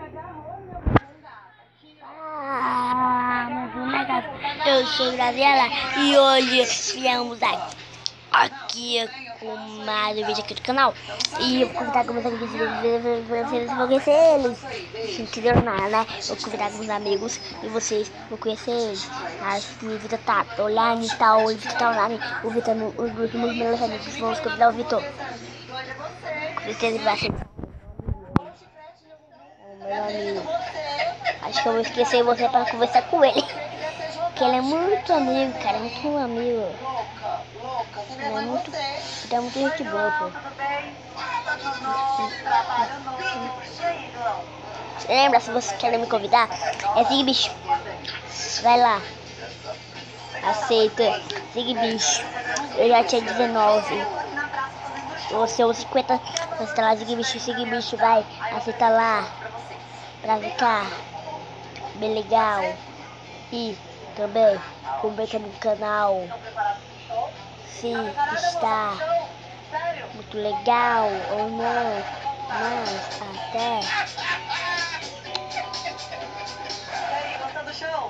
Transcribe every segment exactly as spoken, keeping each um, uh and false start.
Ah, minha casa. Eu sou Graziela e hoje viemos aqui, aqui com mais um vídeo aqui do canal. E eu vou convidar alguns amigos e vocês vão conhecer eles. Se não entenderam nada, né? Vou convidar alguns amigos e vocês vão conhecer eles. Acho que o Vitor tá online e tal, o Vitor tá online. O Vitor, os meus melhores amigos, vamos convidar o Vitor. Com certeza ele vai ser o meu amigo. Acho que eu vou esquecer você para conversar com ele. Porque ele é muito amigo, cara. É muito amigo. Ele é muito. Ele é muito gente boa, pô. Você lembra? Se você quer me convidar, é Zig Bicho. Vai lá. Aceita. Zig Bicho. Eu já tinha dezenove. Você é os cinquenta. Você tá lá, Zig Bicho. Zig Bicho, vai. Aceita lá. Pra ficar bem legal. E também comenta no canal se está muito legal ou não, mas até. E aí, gostou do show?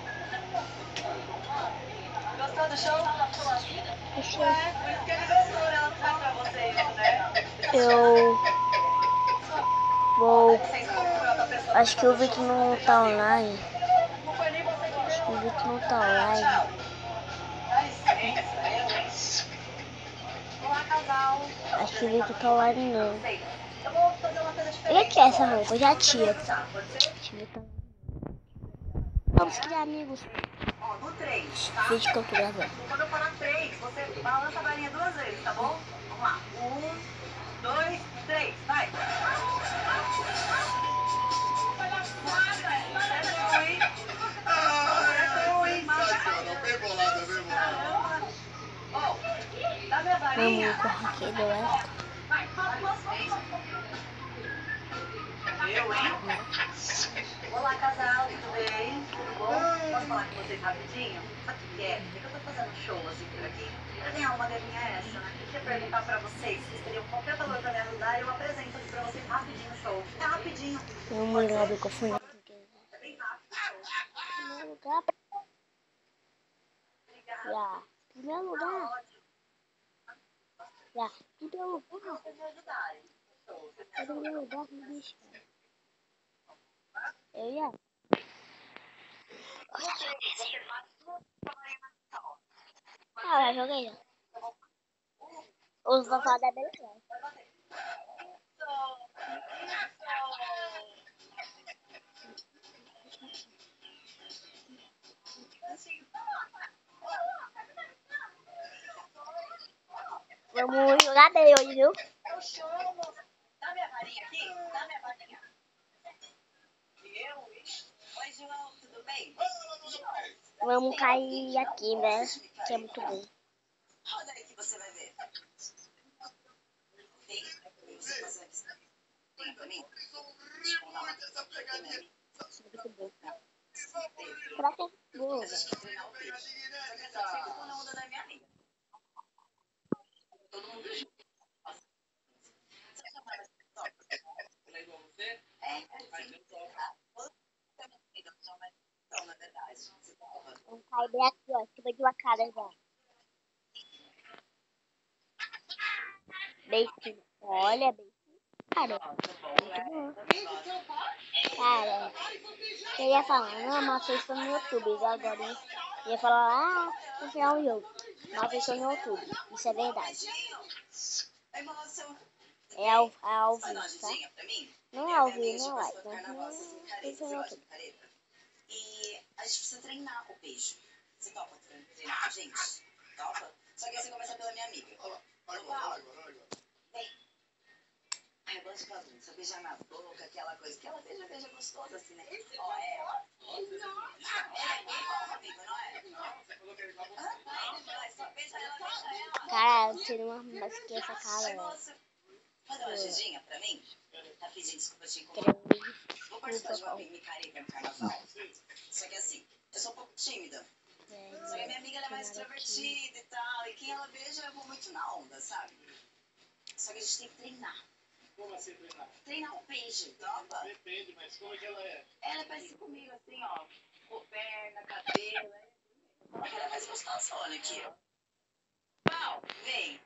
Gostou do show? Deixa É, por isso que ele gostou, né? Ela faz pra você isso, né? eu vou. Vocês procuram outra pessoa Acho que o Vitor não tá online. Não foi nem você que Acho que o deu. Vitor não tá online. Dá licença, eu, hein? Olá, casal. Acho que o Vitor tá online não. Eu vou fazer uma coisa Ele diferente. quer essa roupa, já tira. Pode ser? Deixa eu ver. Vamos criar amigos. Ó, no três, tá? Vídeo que eu tô gravando. Quando eu falar três, você balança a varinha duas vezes, tá bom? Vamos lá. Um, dois, três, vai. Vamos correr aqui do lado. Eu, hein? Olá, casal, tudo bem? Tudo bom? Posso falar com vocês rapidinho? Sabe o que é? É que eu tô fazendo um show assim por aqui. Pra ganhar uma graninha essa, né? Eu queria perguntar pra vocês se vocês teriam qualquer valor pra me ajudar e eu apresento aqui pra vocês rapidinho o show. É rapidinho. Vamos lá do cofre. É bem rápido o show. Primeiro lugar. Já. Primeiro lugar. Já. Primeiro lugar. Vocês me ajudarem. Primeiro lugar, me deixa. Eu ia. Ah, já joguei já. Os vovó da Beleza. Vamos jogar dele hoje, viu? Eu chamo. Dá minha varinha aqui? Dá minha varinha. Eu, hein? Oi, João, tudo bem? Vamos cair aqui, né? Que é muito bom. Roda aí que você vai ver. Vem, você fazer aqui. Vem pra mim. Isso é muito bom. Será que é bom? A gente vai treinar o peixe. Só que essa eu sempre tô na onda da minha amiga. Todo mundo junto. Você chamava essa pessoa? É, é sim. Então, na verdade, você tava. Vamos cair bem aqui, ó. Cima de uma cara já. Bem sim. Olha, bem sim. Cara, muito bom. Cara, eu ia falar, não, mas vocês estão no YouTube. E agora eu ia falar, ah, no final do jogo. Mas vocês estão no YouTube. Isso é verdade. É ao, é ao vivo, tá? Não é ao vivo, não é live. Não, vocês estão no YouTube. E a gente precisa treinar o beijo. Você topa treinar com a gente? Topa? Só que aí você começa pela minha amiga. Olha lá, olha agora, olha agora, olha agora. Vem. Ai, eu gosto de bagunça, beijar na boca, aquela coisa. Que ela beija, beija gostoso assim, né? Ó, é. É igual comigo, não é? Hã? Só beija ela, beija ela. Cara, eu tenho uma mais que essa cara, velho. Manda uma ajudinha pra mim? Tá pedindo desculpa te incomodar. Vou participar de uma micareta no carnaval. Só que assim, eu sou um pouco tímida. Só que a minha amiga ela é mais extrovertida e tal. E quem ela beija, eu vou muito na onda, sabe? Só que a gente tem que treinar. Como assim treinar? Treinar o peixe, topa? Depende, mas como é que ela é? Ela é parecida comigo, assim, ó. Com perna, cabelo. Ela é mais gostosa, olha aqui, ó. Pau, vem.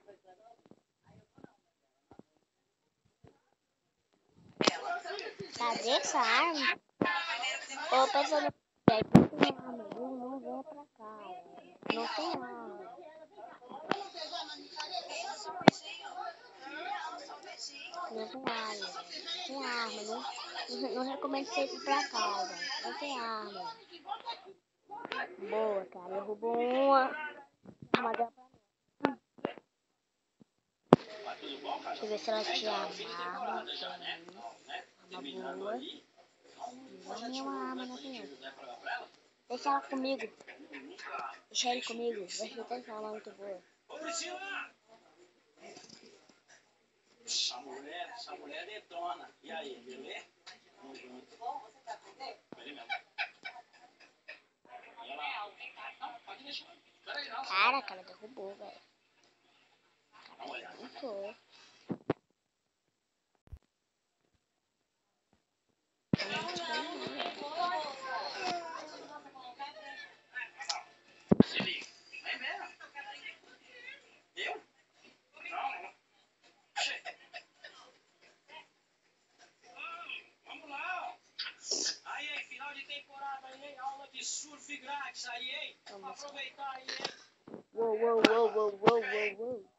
Ela. Cadê essa arma? Ô, pessoal, não tem arma, viu? Não vem pra cá. Não tem arma. Ela só um beijinho. Ela só um beijinho. Não tem arma. Não tem arma. Não, não, não recomendo você ir pra casa. Não tem arma. Boa, cara. Derrubou uma. Uma dela pra mim. Deixa eu ver se ela tinha arma. Arma boa. Não é uma arma, não tem. Deixa ela comigo. Deixa ele comigo. Deixa eu ter essa arma muito boa. Ô, Priscila! Essa mulher, essa mulher detona. E aí, beleza? Vamos junto. Bom, você quer aprender? Ele mesmo. E ela... Não, pode deixar. Peraí, não. Cara, cara, derrubou, velho. Cara, derrubou. Se liga. Vem mesmo. Eu? Não, não. Vamos lá. Aí, hein, final de temporada aí, hein? Aula de surf grátis aí, hein? Aproveitar aí, hein? Uou, uou, uou, uou, uou, uou, uou.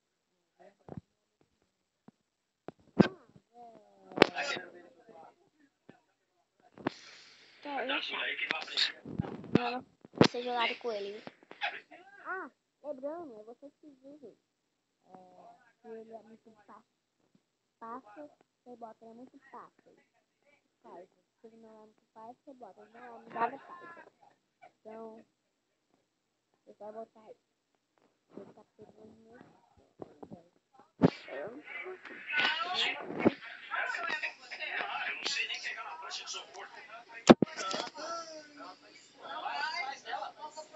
Tá, eu achava. Não, não ser jogado com ele, viu? Ah, lembrando, é você que viu. É, se ele é muito fácil, fácil, você bota, ele é muito fácil. Fácil. Se ele não é muito fácil, você bota, ele não é nada fácil. Então, você vai botar aí. Ele tá pegando muito. Eu não sei nem pegar na prancha de isopor. Atrás dela.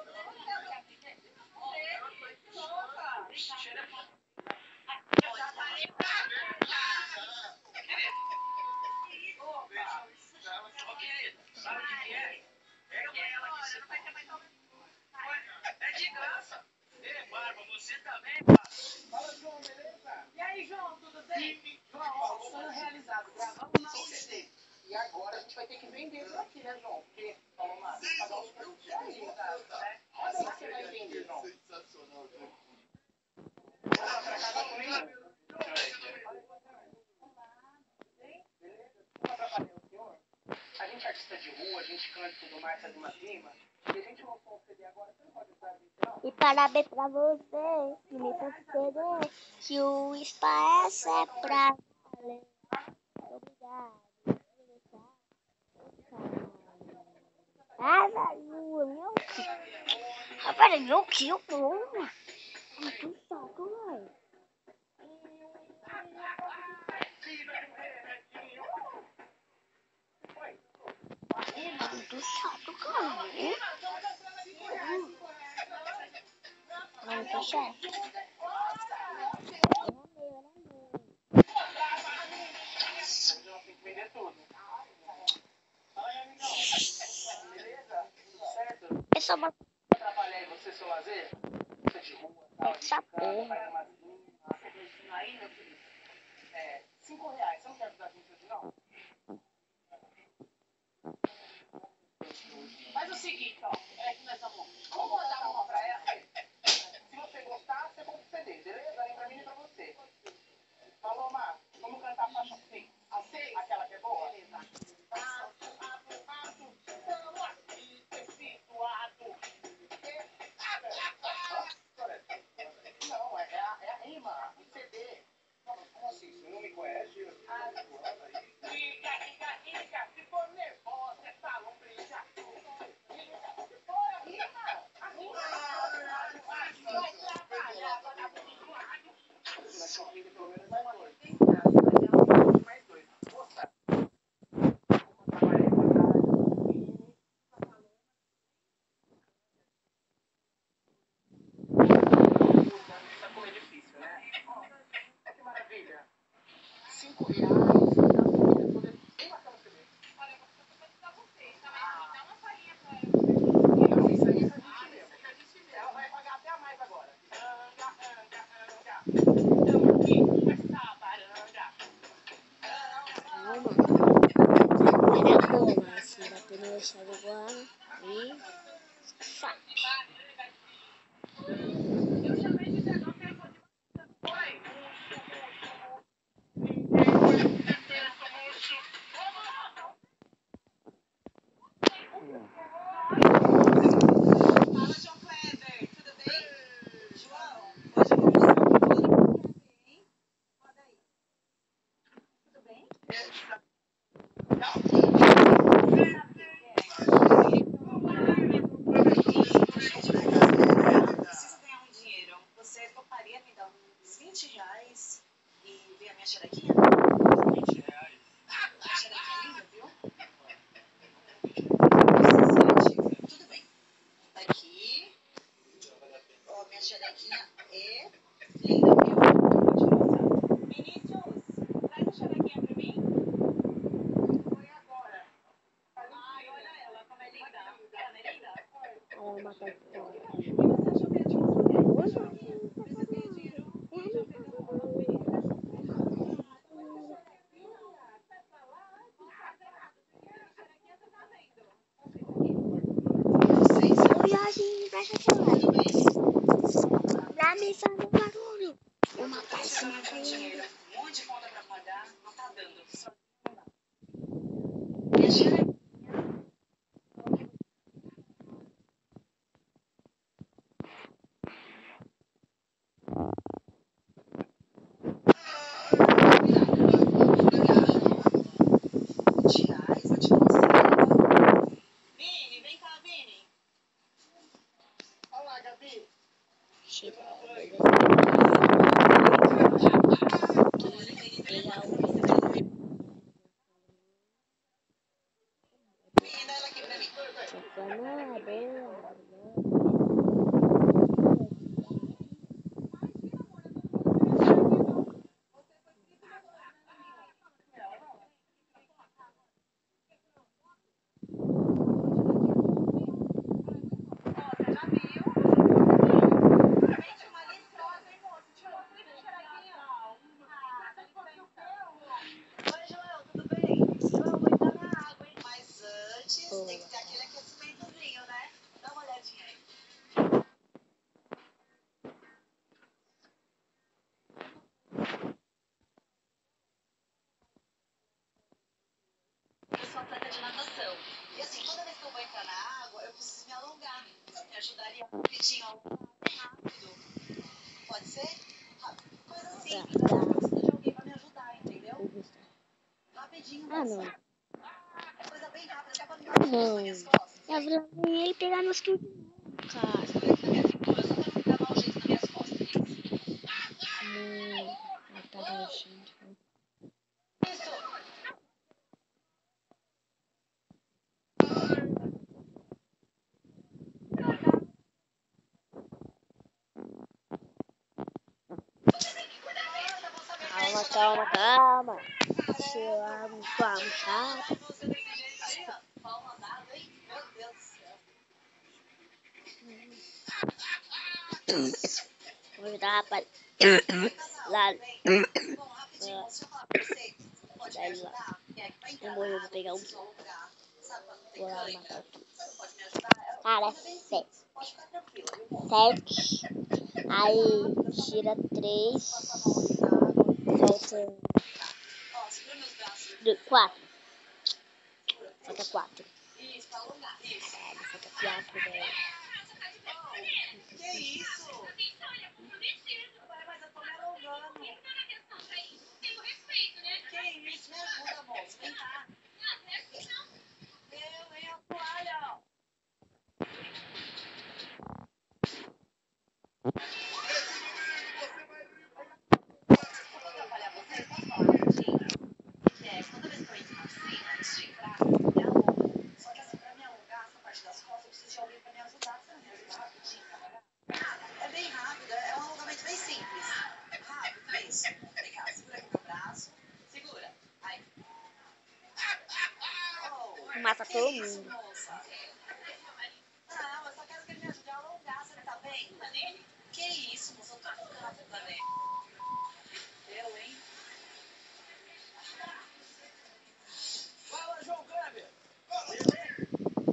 Ô, querida, sabe o que é? É que ela que você é de graça. Ei, Barba, você também, Barba. Fala, João, beleza? E aí, João, tudo bem? João, Sonho realizado. Gravamos nosso C D. E agora a gente vai ter que vender isso aqui, né, João? Porque, vamos lá, pagar os produtos aí, né? Olha o que você vai vender, João. Sensacional, João. Vamos lá pra casa comigo? A gente é artista de rua, a gente canta e tudo mais, faz uma rima. E a gente lançou um C D agora, você não pode usar a gente, não? E parabéns pra você, que me concedeu, que o espaço é pra valer. Obrigado. Ah, velho, meu que... Rapaz, meu que eu tô. Muito chato, velho. Muito chato, cara. Muito chato. Tem que vender tudo. Beleza? Tudo certo? É só uma... Atrapalhar aí você, seu lazer? Você de rua, tal, Essa porra. faz umas linhas, aí, meu querido. É, cinco reais. Você não quer ajudar a gente hoje, não? Faz o seguinte, ó. É que nós vamos... Vamos mandar uma pra ela. Se você gostar, você compra o C D, beleza? Aí pra mim e pra você. Falou, Mar. Vamos cantar a faixa seis. A seis? Aquela que é boa? Beleza. Não, é a, é a rima, o C D. Como assim? Você não me conhece? Ah, deixar igual e sai. Fala, João Kleber, tudo bem? João, hoje eu vou mostrar um pouco pra você, hein? Roda aí. Tudo bem? Preciso ganhar um dinheiro. Você toparia me dar uns vinte reais e ver a minha xerequinha? vinte reais. A xerequinha é linda, viu? dezessete. Tudo bem. Aqui. Ó, minha xerequinha é linda, viu? Vou te mostrar. Vinícius, traz a xerequinha pra mim. Foi agora. Ai, olha ela, como é linda. Ela não é linda? Ela mata aqui. E você achou que eu ia te mostrar o quê? Xerequinha? Ver se eu ganho dinheiro e já pegando uma roupinha. Viagem, presta atenção. Pra mim fazer um barulho. Eu matar esse Chegando com macaco. dinheiro. Um monte de conta pra pagar, não tá dando. Só não dá. Minha xerequinha. vinte reais, vou te mostrar. Vini, vem cá, Vini. Olá, Gabi. Chega. Vini, dá ela aqui pra mim. Oi, Joel, tudo bem? Joel, vou entrar na água, hein? Mas antes tem que ter aquele aquecimentozinho, né? Dá uma olhadinha aí. Eu sou atleta de natação. E assim, toda vez que eu vou entrar na água, eu preciso me alongar. Me ajudaria rapidinho a alongar bem rápido. Pode ser? Rápido. Coisa simples, eu preciso de alguém pra me ajudar, entendeu? Rapidinho, Ah, moça. não. É coisa bem rápida, até pra não dar um nas minhas costas. Eu vou ele pegar nos que. Cara. Segura aqui na minha cintura, só pra não ficar mal jeito nas minhas costas. Hum, tá baixando. Isso! Calma, calma, calma. Deixa eu vamos, vamos, tá? Você desse jeito aí, ó. Palma dada, hein? Meu Deus do céu. Vou ajudar, rapaz. Lá. Bom, rapidinho, moço, deixa eu falar pra você. Pode me ajudar? É que pra entrar Eu vou, eu na vou água, pegar eu um. preciso alugar. Sabe quando tem Vou lá cãibra? matar aqui. Você não pode me ajudar? É Cara, uma coisa bem sete. simples. Pode ficar tranquilo, viu, moço? Sete. Aí tira três. Falta. Ó, segura meus braços. do- Quatro. Falta quatro. Isso, pra alongar. Isso. Caralho, falta quatro, velho. Oh, que isso? Ué, mas eu tô me alongando. Que isso? Me ajuda, moço. Vem cá. Eu, vem a toalha, ó. Vou atrapalhar você? Posso falar rapidinho? É, toda vez que eu entro na piscina, antes de entrar, eu me alongo. Só que assim, pra me alongar essa parte das costas, eu preciso de alguém pra me ajudar. Você não me ajuda rapidinho, tá? É bem rápido, é um alongamento bem simples. Rápido, isso. Vem cá, segura aqui meu braço. Segura. Aí. Oh, Mata que todo isso, mundo. moça? Não, eu só quero que ele me ajude a alongar, você não tá bem? Que isso, moça? Eu tô alongando, Dani. Eu, hein? Fala, João Kleber.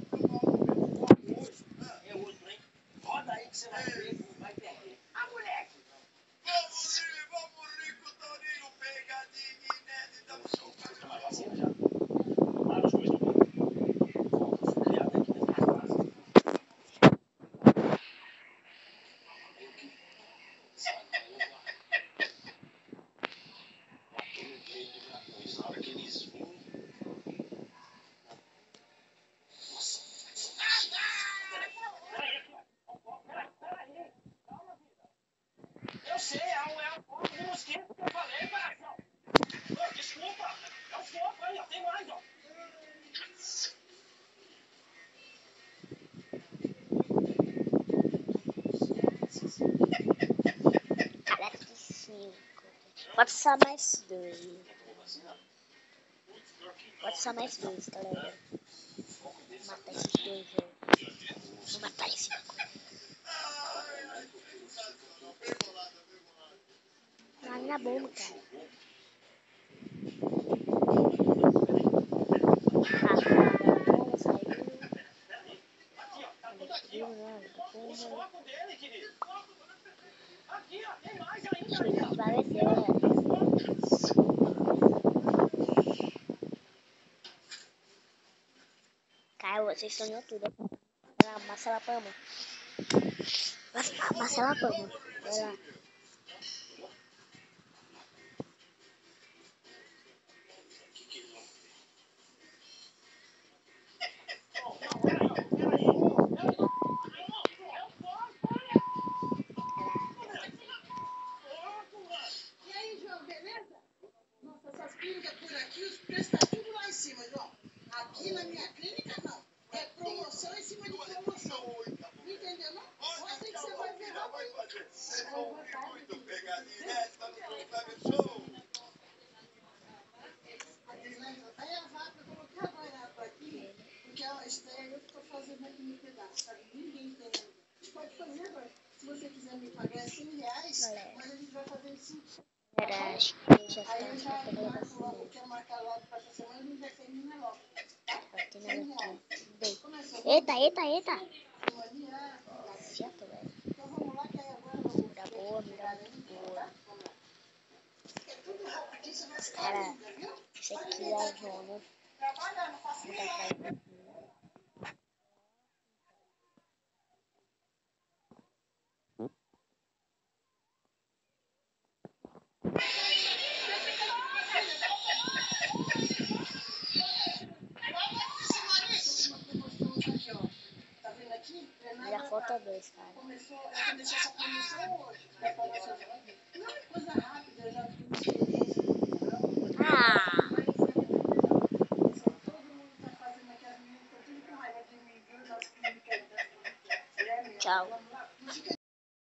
Pode só mais dois. Pode só mais dois, galera. Vou matar esses dois, velho. Vou matar esse. Vai na bomba, cara. Ah, a bomba saiu. Ele não, bomba. Acho que ele desvaleceu, né? Cara, vocês sonham tudo. Vai lá, Marcela Pama. Marcela Pama. Vai lá. E aí, João, beleza? Nossa, essas clínicas por aqui, os preços estão tudo lá em cima, João. Aqui na minha clínica, não. É promoção em cima de promoção. Não entendeu, não? Mostra que você vai ver rápido. Muito pegadinha, essa não sabe show. Aí a vaca, eu vou trabalhar por aqui, porque isso daí eu que estou fazendo aqui no pedaço, sabe? Ninguém tem ainda. A gente pode fazer agora. Se você quiser me pagar cem reais, mas a gente vai fazer isso. Galera, acho que já Aí eu está já pegando marco logo, vacina. eu quero marcar logo para essa semana, a gente vai terminar logo. Aqui na aqui. Começou. Eita, eita, eita. Ali, ah, Certo, velho. então vamos lá, que aí agora eu vou Mira boa, mira muito boa. É tudo rapidinho, você vai ficar Cara, linda, viu? esse aqui é a zona. Trabalhar, não faço Vou nada. tacar aqui. Tá vendo aqui? Mira foto dois, cara. Começou, eu comecei essa promoção hoje. Não é coisa rápida, eu já tenho experiência. Ah!